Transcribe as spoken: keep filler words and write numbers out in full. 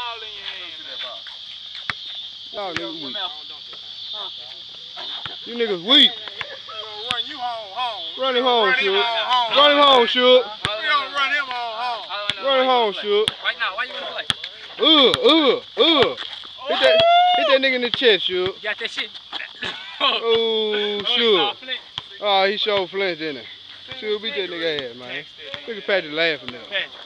ball in your hand. Y'all niggas weak. You niggas weak. Run you home, home. Run him home, Run him Shook. home, home. Run him home, Shook. We don't run him home, home. Run him home, Shook. Right now, why you wanna play? Ugh, ugh, ugh. Hit that, hit that nigga in the chest, Shook. You got that shit? Oh, Shook. Oh, he showed flinch, didn't he? Shook, beat that nigga ass, man. Look at Patrick laughing now.